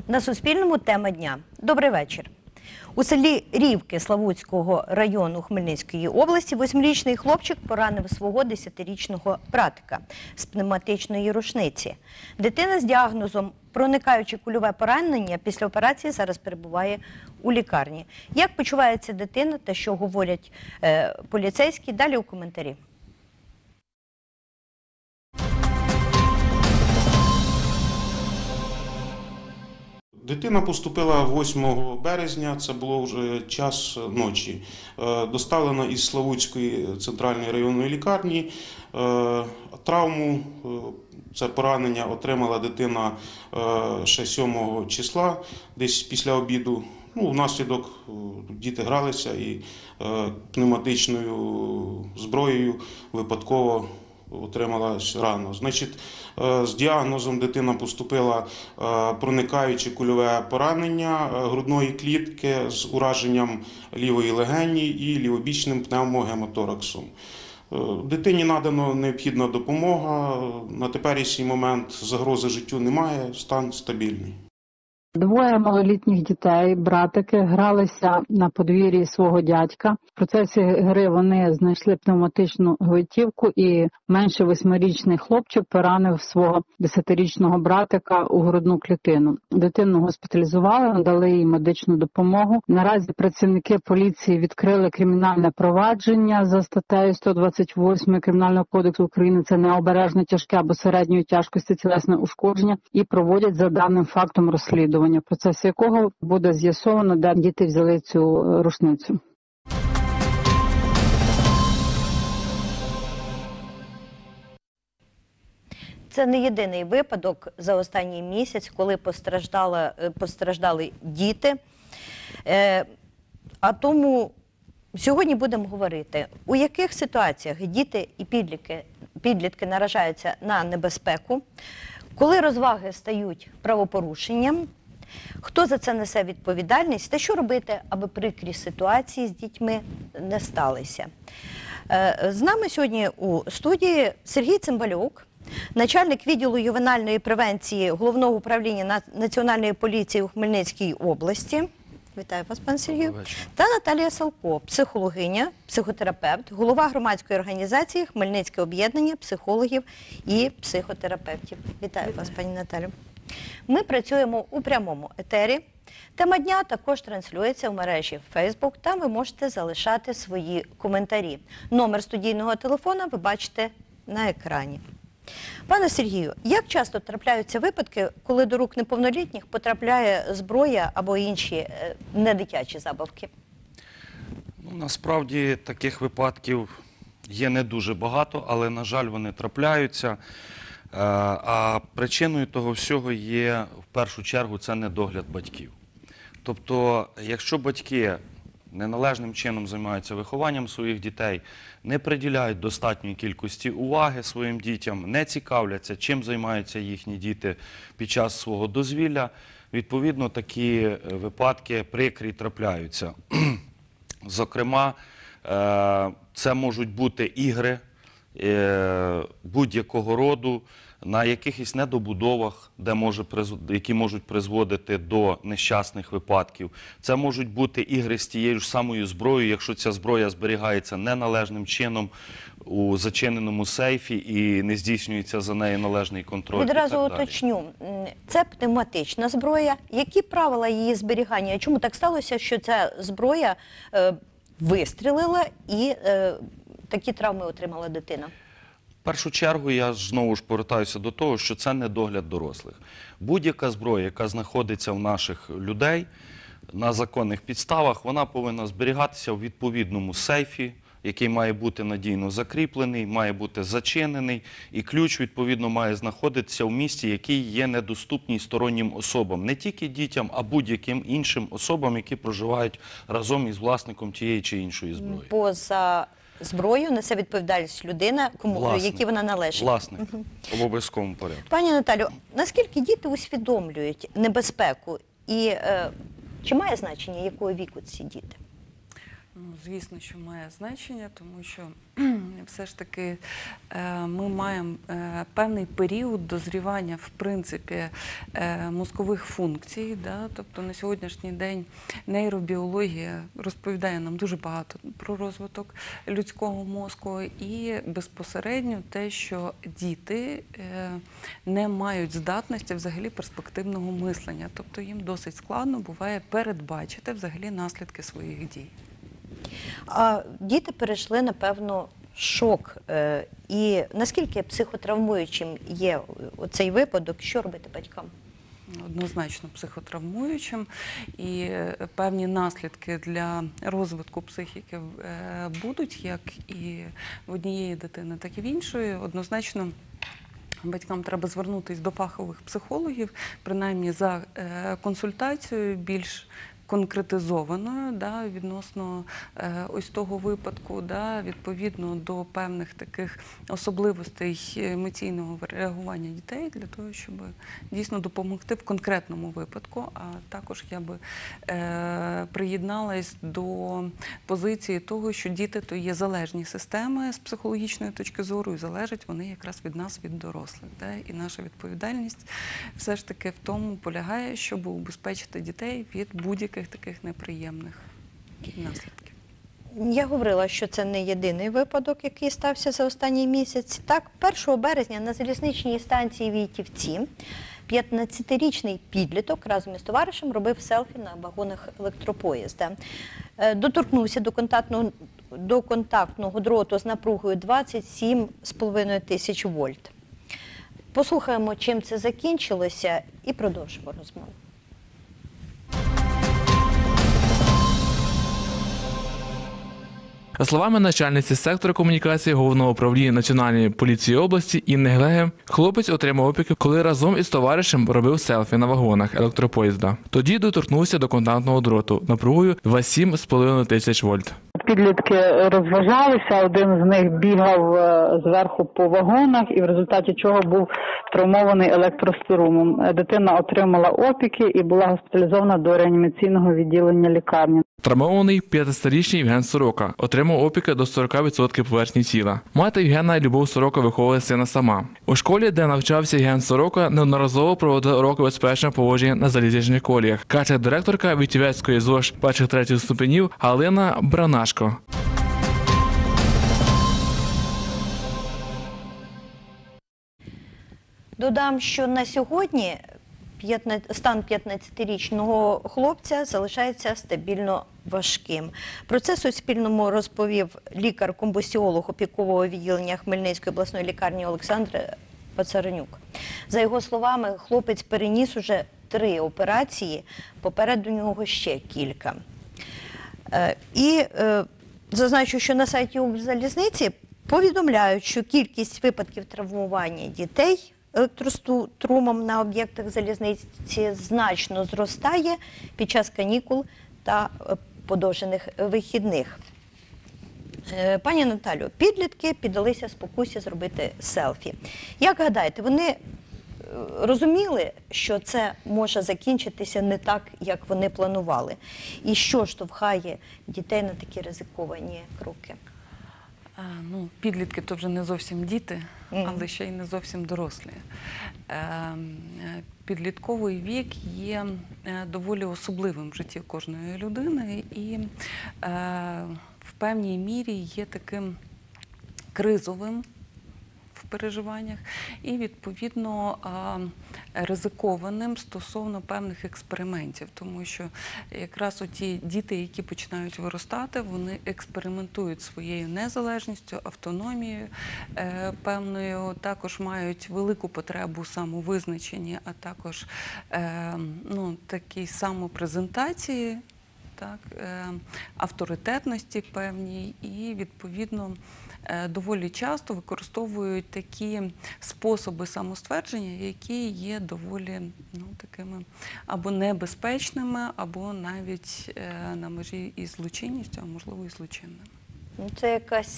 На Суспільному тема дня. Добрий вечір. У селі Рівки Славутського району Хмельницької області 8-річний хлопчик поранив свого 10-річного братика з пневматичної рушниці. Дитина з діагнозом проникаюче кульове поранення після операції зараз перебуває у лікарні. Як почувається дитина та що говорять поліцейські? Далі у коментарі. Дитина поступила 8 березня, це було вже час ночі. Доставлена із Славутської центральної районної лікарні. Травму, це поранення, отримала дитина ще 7 числа, десь після обіду. Внаслідок діти гралися і пневматичною зброєю випадково отримала рану. Значить, з діагнозом дитина поступила проникаюче кульове поранення грудної клітки з ураженням лівої легені і лівобічним пневмогемотораксом. Дитині надано необхідна допомога. На теперішній момент загрози життю немає, стан стабільний. Двоє малолітніх дітей, братики, гралися на подвір'ї свого дядька. В процесі гри вони знайшли пневматичну гвинтівку і менше 8-річний хлопчик поранив свого 10-річного братика у грудну клітину. Дитину госпіталізували, надали їй медичну допомогу. Наразі працівники поліції відкрили кримінальне провадження за статтею 128 Кримінального кодексу України. Це необережне тяжке або середньої тяжкості тілесне ушкодження і проводять за даним фактом розслідування, в процесі якого буде з'ясовано, де діти взяли цю рушницю. Це не єдиний випадок за останній місяць, коли постраждали діти. А тому сьогодні будемо говорити, у яких ситуаціях діти і підлітки наражаються на небезпеку, коли розваги стають правопорушенням, хто за це несе відповідальність та що робити, аби прикрі ситуації з дітьми не сталися. З нами сьогодні у студії Сергій Цимбалюк, начальник відділу ювенальної превенції Головного управління Національної поліції у Хмельницькій області. Вітаю вас, пане Сергію. Та Наталія Салко, психологиня, психотерапевт, голова громадської організації Хмельницьке об'єднання психологів і психотерапевтів. Вітаю вас, пані Наталю. Ми працюємо у прямому етері. Тема дня також транслюється в мережі Facebook. Там ви можете залишати свої коментарі. Номер студійного телефона ви бачите на екрані. Пане Сергію, як часто трапляються випадки, коли до рук неповнолітніх потрапляє зброя або інші недитячі забавки? Насправді таких випадків є не дуже багато, але, на жаль, вони трапляються. А причиною того всього є, в першу чергу, це недогляд батьків. Тобто, якщо батьки неналежним чином займаються вихованням своїх дітей, не приділяють достатньої кількості уваги своїм дітям, не цікавляться, чим займаються їхні діти під час свого дозвілля, відповідно, такі випадки прикрі трапляються. Зокрема, це можуть бути ігри будь-якого роду, на якихось недобудовах, які можуть призводити до нещасних випадків. Це можуть бути ігри з тією ж самою зброєю, якщо ця зброя зберігається неналежним чином у зачиненому сейфі і не здійснюється за нею належний контроль. Відразу уточню, це пневматична зброя. Які правила її зберігання? Чому так сталося, що ця зброя вистрілила і такі травми отримала дитина? В першу чергу я знову ж повертаюся до того, що це недогляд дорослих. Будь-яка зброя, яка знаходиться в наших людей на законних підставах, вона повинна зберігатися у відповідному сейфі, який має бути надійно закріплений, має бути зачинений, і ключ, відповідно, має знаходитися в місці, який є недоступний стороннім особам. Не тільки дітям, а будь-яким іншим особам, які проживають разом із власником тієї чи іншої зброї. Поза зброю несе відповідальність людина, якій вона належить. Власник. В обов'язковому порядку. Пані Наталю, наскільки діти усвідомлюють небезпеку і чи має значення, якого віку ці діти? Ну, звісно, що має значення, тому що все ж таки ми маємо певний період дозрівання, в принципі, мозкових функцій. Да? Тобто на сьогоднішній день нейробіологія розповідає нам дуже багато про розвиток людського мозку і безпосередньо те, що діти не мають здатності взагалі перспективного мислення. Тобто їм досить складно буває передбачити взагалі наслідки своїх дій. А діти перейшли, напевно, шок. І наскільки психотравмуючим є цей випадок, що робити батькам? Однозначно психотравмуючим, і певні наслідки для розвитку психіки будуть як і в однієї дитини, так і в іншої. Однозначно батькам треба звернутися до фахових психологів, принаймні за консультацією більш конкретизованою, да, відносно ось того випадку, да, відповідно до певних таких особливостей емоційного реагування дітей, для того, щоб дійсно допомогти в конкретному випадку. А також я би приєдналась до позиції того, що діти то є залежні системи з психологічної точки зору, і залежать вони якраз від нас, від дорослих. Да? І наша відповідальність все ж таки в тому полягає, щоб убезпечити дітей від будь-яких таких неприємних наслідків. Я говорила, що це не єдиний випадок, який стався за останній місяць. Так, 1 березня на залізничній станції Війтівці 15-річний підліток разом із товаришем робив селфі на вагонах електропоїзда. Доторкнувся до контактного дроту з напругою 27,5 тисяч вольт. Послухаємо, чим це закінчилося, і продовжимо розмову. За словами начальниці сектору комунікації Головного управління Національної поліції області Інни Глеги, хлопець отримав опіки, коли разом із товаришем робив селфі на вагонах електропоїзда. Тоді доторкнувся до контактного дроту напругою 27,5 тисяч вольт. Підлітки розважалися, один з них бігав зверху по вагонах і в результаті чого був травмований електрострумом. Дитина отримала опіки і була госпіталізована до реанімаційного відділення лікарні. Травмований 15-річний Євген Сорока отримав опіки до 40% поверхні тіла. Мати Євгена Любов Сорока виховує сина сама. У школі, де навчався Євген Сорока, неодноразово проводив уроки безпечного поводження на залізничних коліях, каже директорка Війтівецької ЗОЖ 1-3 ступенів Галина Бранашко. Додам, що на сьогодні стан 15-річного хлопця залишається стабільно важким. Про це Суспільному розповів лікар-комбустіолог опікового відділення Хмельницької обласної лікарні Олександр Пацаренюк. За його словами, хлопець переніс уже 3 операції, попереду нього ще кілька. І зазначу, що на сайті Укрзалізниці повідомляють, що кількість випадків травмування дітей електрострумом на об'єктах залізниці значно зростає під час канікул та подовжених вихідних. Пані Наталю, підлітки піддалися спокусі зробити селфі. Як гадаєте, вони розуміли, що це може закінчитися не так, як вони планували? І що штовхає дітей на такі ризиковані кроки? Ну, підлітки – то вже не зовсім діти, але ще й не зовсім дорослі. Підлітковий вік є доволі особливим в житті кожної людини і в певній мірі є таким кризовим в переживаннях і, відповідно, ризикованим стосовно певних експериментів. Тому що якраз оті діти, які починають виростати, вони експериментують своєю незалежністю, автономією певною, також мають велику потребу у самовизначенні, а також такій самопрезентації, так, авторитетності певній і, відповідно, доволі часто використовують такі способи самоствердження, які є доволі такими або небезпечними, або навіть на межі із злочинністю, а можливо і злочинними. Це якась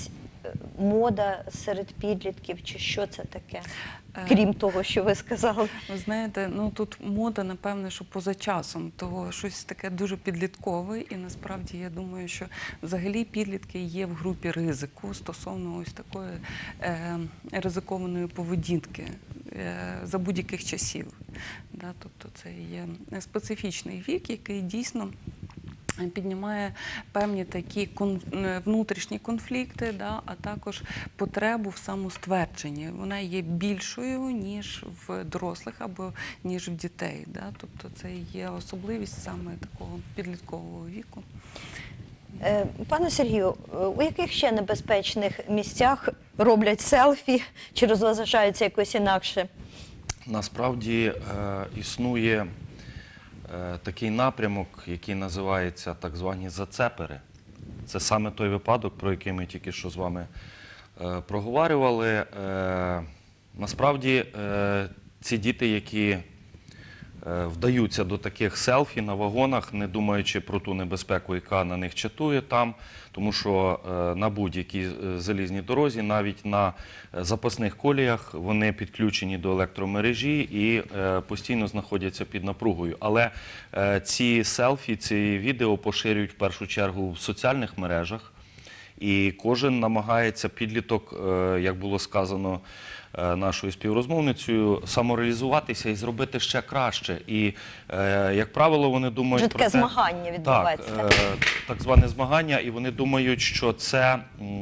мода серед підлітків, чи що це таке? Крім того, що ви сказали. Ви знаєте, ну тут мода, напевне, що поза часом, того щось таке дуже підліткове, і насправді я думаю, що взагалі підлітки є в групі ризику стосовно ось такої ризикованої поведінки за будь-яких часів. Да, тобто це є специфічний вік, який дійсно піднімає певні такі внутрішні конфлікти, да, а також потребу в самоствердженні. Вона є більшою, ніж в дорослих або ніж в дітей. Да. Тобто це є особливість саме такого підліткового віку. Пане Сергію, у яких ще небезпечних місцях роблять селфі чи розважаються якось інакше? Насправді існує такий напрямок, який називається так звані зацепери. Це саме той випадок, про який ми тільки що з вами проговорювали. Насправді ці діти, які вдаються до таких селфі на вагонах, не думаючи про ту небезпеку, яка на них чатує там, тому що на будь-якій залізній дорозі, навіть на запасних коліях, вони підключені до електромережі і постійно знаходяться під напругою. Але ці селфі, ці відео поширюють в першу чергу в соціальних мережах, і кожен намагається, підліток, як було сказано нашою співрозмовницею, самореалізуватися і зробити ще краще. І, як правило, вони думають Вже про таке те... змагання відбувається. Так зване змагання, і вони думають, що це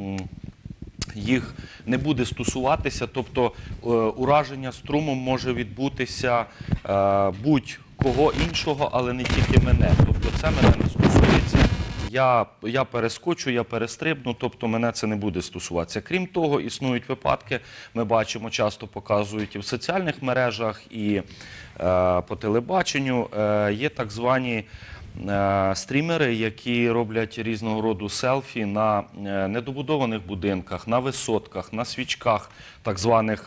їх не буде стосуватися, тобто ураження струмом може відбутися будь-кого іншого, але не тільки мене. Тобто це мене не стосується. Я перескочу, я перестрибну, тобто мене це не буде стосуватися. Крім того, існують випадки, ми бачимо, часто показують і в соціальних мережах, і по телебаченню. Є так звані стрімери, які роблять різного роду селфі на недобудованих будинках, на висотках, на свічках, так званих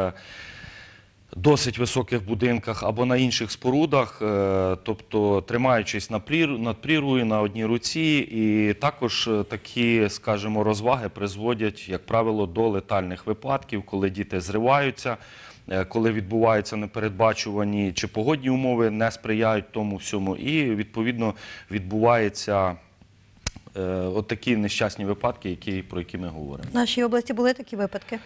досить високих будинках або на інших спорудах, тобто тримаючись над прірвою на одній руці. І також такі, скажімо, розваги призводять, як правило, до летальних випадків, коли діти зриваються, коли відбуваються непередбачувані чи погодні умови не сприяють тому всьому. І, відповідно, відбуваються от такі нещасні випадки, про які ми говоримо. В нашій області були такі випадки?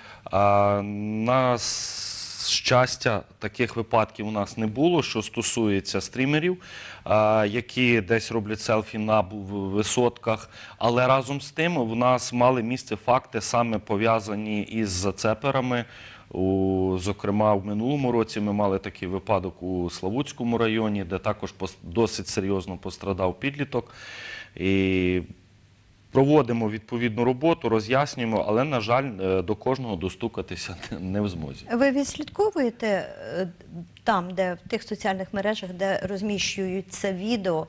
На щастя, таких випадків у нас не було, що стосується стрімерів, які десь роблять селфі на висотках. Але разом з тим в нас мали місце факти, саме пов'язані із зацеперами. Зокрема, в минулому році ми мали такий випадок у Славутському районі, де також досить серйозно пострадав підліток. І проводимо відповідну роботу, роз'яснюємо, але, на жаль, до кожного достукатися не в змозі. Ви відслідковуєте там, де в тих соціальних мережах, де розміщують це відео?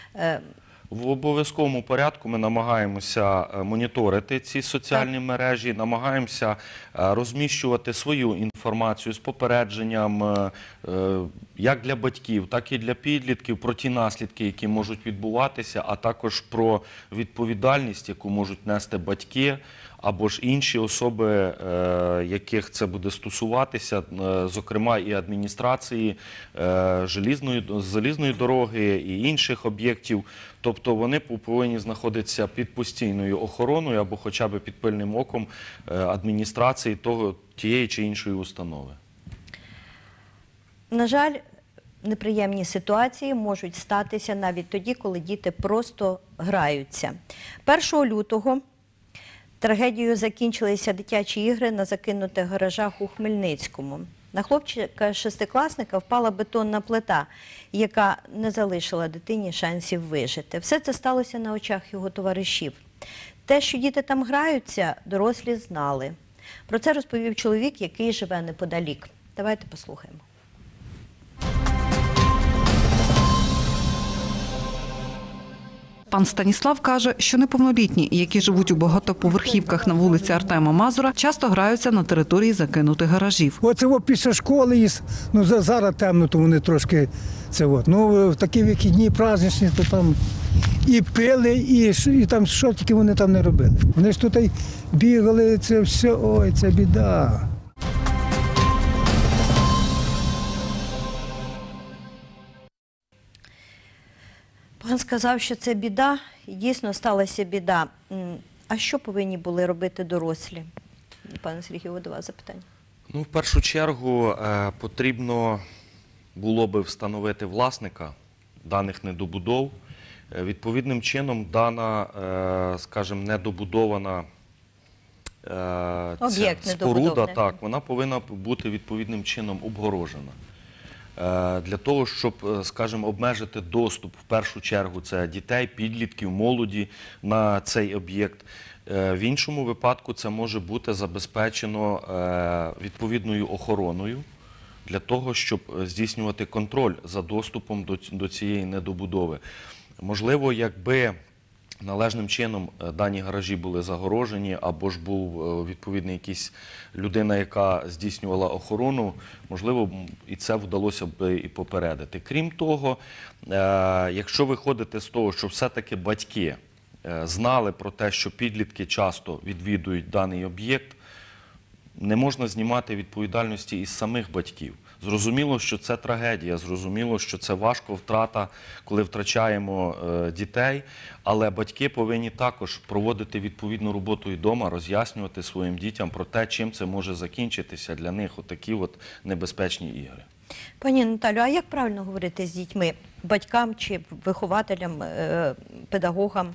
В обов'язковому порядку ми намагаємося моніторити ці соціальні мережі, намагаємося розміщувати свою інформацію з попередженням як для батьків, так і для підлітків про ті наслідки, які можуть відбуватися, а також про відповідальність, яку можуть нести батьки або ж інші особи, яких це буде стосуватися, зокрема і адміністрації залізної дороги і інших об'єктів. Тобто вони повинні знаходитися під постійною охороною або хоча б під пильним оком адміністрації тієї чи іншої установи. На жаль, неприємні ситуації можуть статися навіть тоді, коли діти просто граються. 1 лютого трагедією закінчилися дитячі ігри на закинутих гаражах у Хмельницькому. На хлопчика-шестикласника впала бетонна плита, яка не залишила дитині шансів вижити. Все це сталося на очах його товаришів. Те, що діти там граються, дорослі знали. Про це розповів чоловік, який живе неподалік. Давайте послухаємо. Пан Станіслав каже, що неповнолітні, які живуть у багатоповерхівках на вулиці Артема Мазура, часто граються на території закинутих гаражів. Оце після школи, зараз темно, то вони трошки в такі вихідні, праздничні, то там і пили, і там що тільки вони там не робили. Вони ж тут бігали, це все, ой, це біда. Пан сказав, що це біда, і дійсно сталася біда. А що повинні були робити дорослі? Пане Сергію, до вас запитання. Ну, в першу чергу потрібно було би встановити власника даних недобудов. Відповідним чином дана, скажімо, недобудована Об'єкт споруда, недобудований. так, вона повинна бути відповідним чином обгорожена. Для того, щоб, скажімо, обмежити доступ, в першу чергу, це дітей, підлітків, молоді на цей об'єкт. В іншому випадку це може бути забезпечено відповідною охороною для того, щоб здійснювати контроль за доступом до цієї недобудови. Можливо, якби належним чином дані гаражі були загорожені, або ж був відповідний якийсь людина, яка здійснювала охорону, можливо, і це вдалося б і попередити. Крім того, якщо виходити з того, що все-таки батьки знали про те, що підлітки часто відвідують даний об'єкт, не можна знімати відповідальності із самих батьків. Зрозуміло, що це трагедія, зрозуміло, що це важко втрата, коли втрачаємо дітей, але батьки повинні також проводити відповідну роботу і вдома, роз'яснювати своїм дітям про те, чим це може закінчитися для них отакі от небезпечні ігри. Пані Наталю, а як правильно говорити з дітьми, батькам чи вихователям, педагогам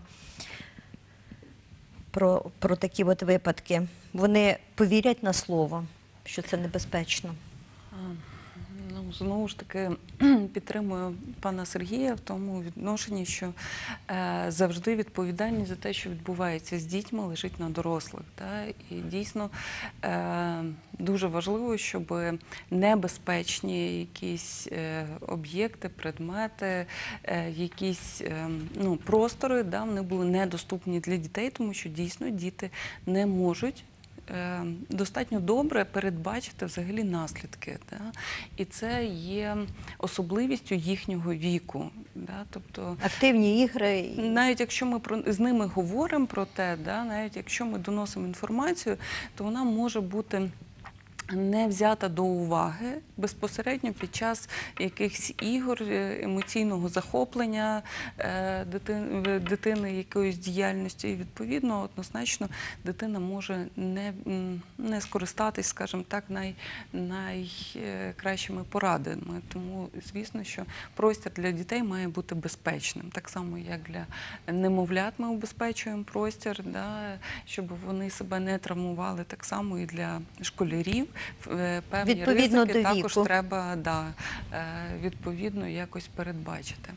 про такі от випадки? Вони повірять на слово, що це небезпечно? Ну, знову ж таки, підтримую пана Сергія в тому відношенні, що завжди відповідальність за те, що відбувається з дітьми, лежить на дорослих. Да? І дійсно дуже важливо, щоб небезпечні якісь об'єкти, предмети, якісь простори, да, вони були недоступні для дітей, тому що дійсно діти не можуть достатньо добре передбачити взагалі наслідки. Да? І це є особливістю їхнього віку. Да? Тобто, активні ігри. Навіть якщо ми з ними говоримо про те, да? Навіть якщо ми доносимо інформацію, то вона може бути не взята до уваги безпосередньо під час якихось ігор, емоційного захоплення дитини якоюсь діяльністю. І відповідно, однозначно, дитина може не скористатись, скажімо так, найкращими порадами. Тому, звісно, що простір для дітей має бути безпечним. Так само, як для немовлят ми убезпечуємо простір, да, щоб вони себе не травмували, так само і для школярів. Певні відповідно ризики до також віку. Треба відповідно якось передбачити.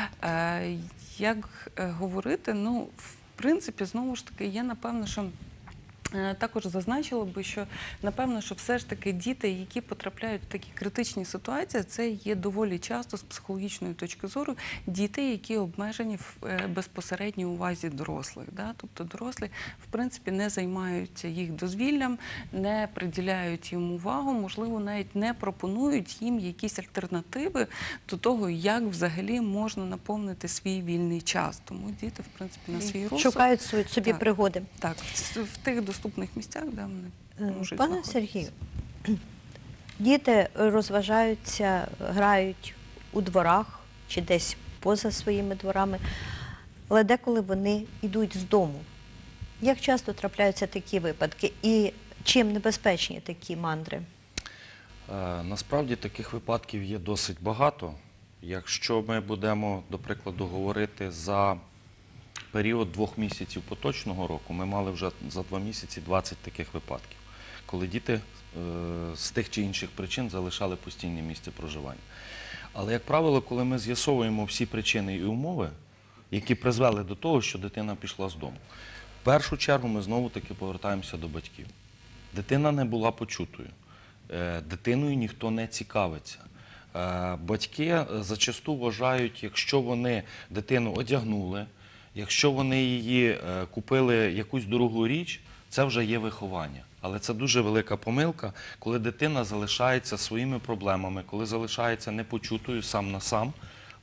Як говорити? Ну, в принципі, знову ж таки, є, напевно, що також зазначила би, що, напевно, що все ж таки діти, які потрапляють в такі критичні ситуації, це є доволі часто з психологічної точки зору діти, які обмежені в безпосередній увазі дорослих. Да? Тобто дорослі, в принципі, не займаються їх дозвіллям, не приділяють їм увагу, можливо, навіть не пропонують їм якісь альтернативи до того, як взагалі можна наповнити свій вільний час. Тому діти, в принципі, на свій розсуд Шукають собі пригоди. Так, в тих доступних місцях, де вони можуть Пане Сергію, діти розважаються, грають у дворах чи десь поза своїми дворами, але деколи вони йдуть з дому. Як часто трапляються такі випадки і чим небезпечні такі мандри? Насправді таких випадків є досить багато. Якщо ми будемо, до прикладу, говорити за період 2 місяців поточного року, ми мали вже за 2 місяці 20 таких випадків, коли діти з тих чи інших причин залишали постійне місце проживання. Але, як правило, коли ми з'ясовуємо всі причини і умови, які призвели до того, що дитина пішла з дому, в першу чергу ми знову-таки повертаємося до батьків. Дитина не була почутою, дитиною ніхто не цікавиться. Батьки зачасту вважають, якщо вони дитину одягнули, якщо вони її купили якусь дорогу річ, це вже є виховання. Але це дуже велика помилка, коли дитина залишається своїми проблемами, коли залишається непочутою сам на сам,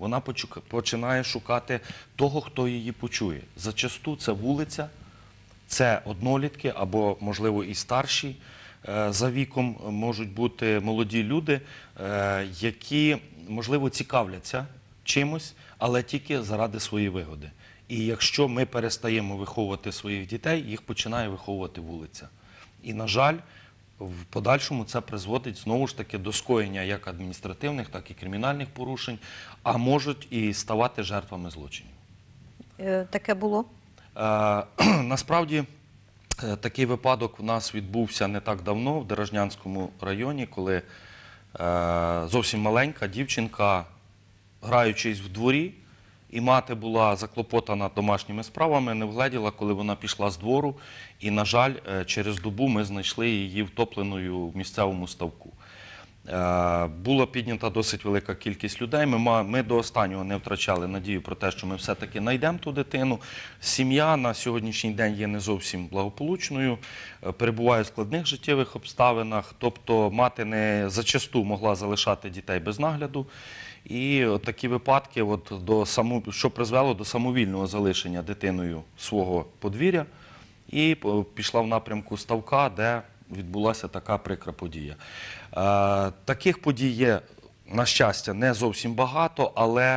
вона починає шукати того, хто її почує. Зачасту це вулиця, це однолітки або, можливо, і старші за віком можуть бути молоді люди, які, можливо, цікавляться чимось, але тільки заради своєї вигоди. І якщо ми перестаємо виховувати своїх дітей, їх починає виховувати вулиця. І, на жаль, в подальшому це призводить, знову ж таки, до скоєння як адміністративних, так і кримінальних порушень, а можуть і ставати жертвами злочинів. Таке було? Насправді, такий випадок у нас відбувся не так давно в Деражнянському районі, коли зовсім маленька дівчинка, граючись в дворі, і мати була заклопотана домашніми справами, не вгледіла, коли вона пішла з двору. І, на жаль, через добу ми знайшли її втопленою в місцевому ставку. Була піднята досить велика кількість людей. Ми до останнього не втрачали надію про те, що ми все-таки знайдемо ту дитину. Сім'я на сьогоднішній день є не зовсім благополучною, перебуває в складних життєвих обставинах, тобто мати не зачасту могла залишати дітей без нагляду. І такі випадки, що призвело до самовільного залишення дитиною свого подвір'я, і пішла в напрямку ставка, де відбулася така прикра подія. Таких подій є, на щастя, не зовсім багато, але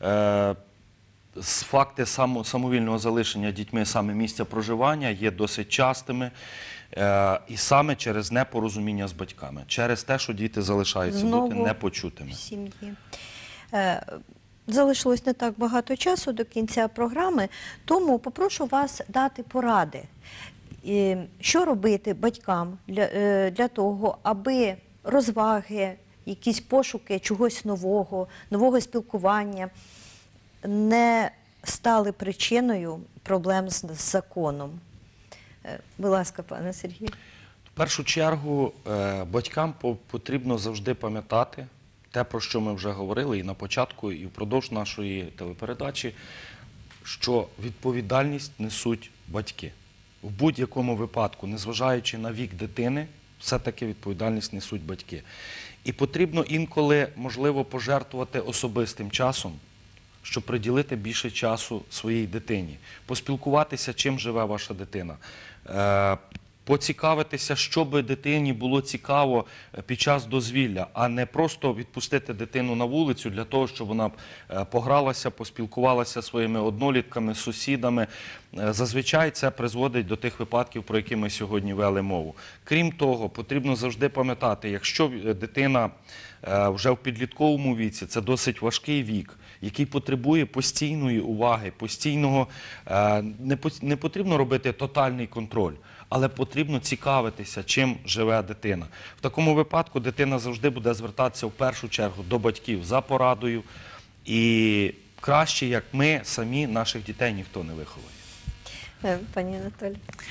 факти самовільного залишення дітьми саме місця проживання є досить частими. І саме через непорозуміння з батьками, через те, що діти залишаються бути непочутими. В сім'ї. Залишилось не так багато часу до кінця програми, тому попрошу вас дати поради, що робити батькам для того, аби розваги, якісь пошуки чогось нового спілкування не стали причиною проблем з законом. Будь ласка, пане Сергію. В першу чергу батькам потрібно завжди пам'ятати те, про що ми вже говорили і на початку, і впродовж нашої телепередачі, що відповідальність несуть батьки. В будь-якому випадку, незважаючи на вік дитини, все-таки відповідальність несуть батьки. І потрібно інколи, можливо, пожертвувати особистим часом, щоб приділити більше часу своїй дитині, поспілкуватися, чим живе ваша дитина, поцікавитися, що би дитині було цікаво під час дозвілля, а не просто відпустити дитину на вулицю для того, щоб вона погралася, поспілкувалася зі своїми однолітками, сусідами. Зазвичай це призводить до тих випадків, про які ми сьогодні вели мову. Крім того, потрібно завжди пам'ятати, якщо дитина вже в підлітковому віці, це досить важкий вік, який потребує постійної уваги, постійного, не потрібно робити тотальний контроль, але потрібно цікавитися, чим живе дитина. В такому випадку дитина завжди буде звертатися в першу чергу до батьків за порадою, і краще, як ми самі, наших дітей ніхто не виховує. Пані Анатолі.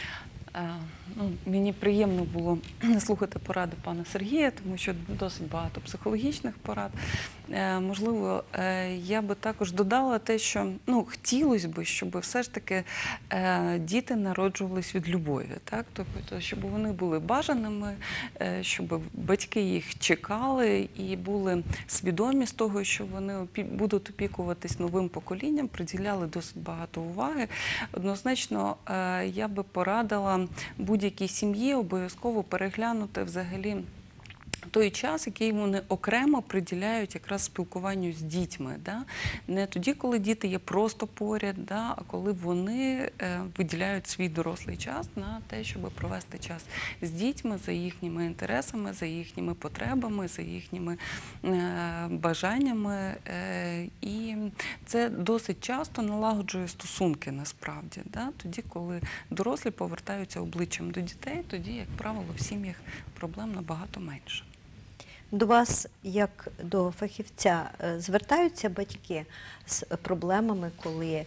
Мені приємно було слухати поради пана Сергія, тому що досить багато психологічних порад. Можливо, я би також додала те, що хотілося б, щоб все ж таки діти народжувались від любові, так? Тобто, щоб вони були бажаними, щоб батьки їх чекали і були свідомі з того, що вони будуть опікуватись новим поколінням, приділяли досить багато уваги. Однозначно, я би порадила будь-якій сім'ї обов'язково переглянути взагалі той час, який вони окремо приділяють якраз спілкуванню з дітьми. Да? Не тоді, коли діти є просто поряд, да? А коли вони виділяють свій дорослий час на те, щоб провести час з дітьми, за їхніми інтересами, за їхніми потребами, за їхніми бажаннями. І це досить часто налагоджує стосунки насправді. Да? Тоді, коли дорослі повертаються обличчям до дітей, тоді, як правило, в сім'ях проблем набагато менше. До вас, як до фахівця, звертаються батьки з проблемами, коли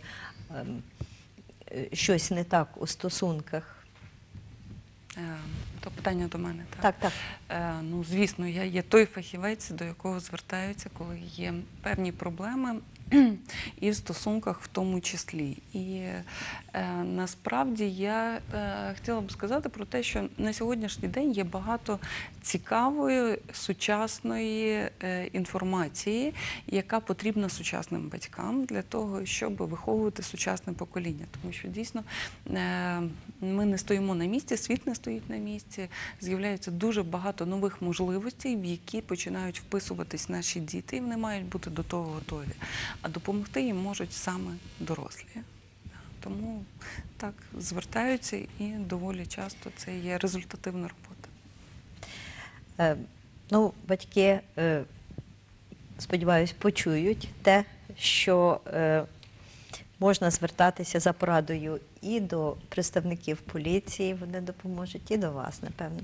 щось не так у стосунках? То питання до мене, так? Так, так. Звісно, я є той фахівець, до якого звертаються, коли є певні проблеми. і в стосунках в тому числі. І насправді я хотіла б сказати про те, що на сьогоднішній день є багато цікавої, сучасної інформації, яка потрібна сучасним батькам для того, щоб виховувати сучасне покоління. Тому що дійсно ми не стоїмо на місці, світ не стоїть на місці, з'являється дуже багато нових можливостей, в які починають вписуватись наші діти, і вони мають бути до того готові. А допомогти їм можуть саме дорослі. Тому так, звертаються, і доволі часто це є результативна робота. Ну, батьки, сподіваюсь, почують те, що можна звертатися за порадою і до представників поліції, вони допоможуть, і до вас, напевно.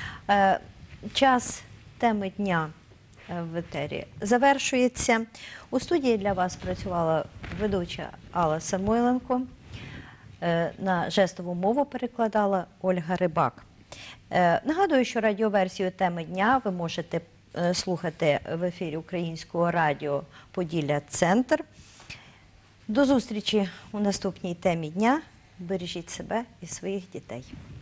Час теми дня в етері завершується. У студії для вас працювала ведуча Алла Самойленко. На жестову мову перекладала Ольга Рибак. Нагадую, що радіоверсію теми дня ви можете слухати в ефірі Українського радіо Поділля-Центр. До зустрічі у наступній темі дня. Бережіть себе і своїх дітей.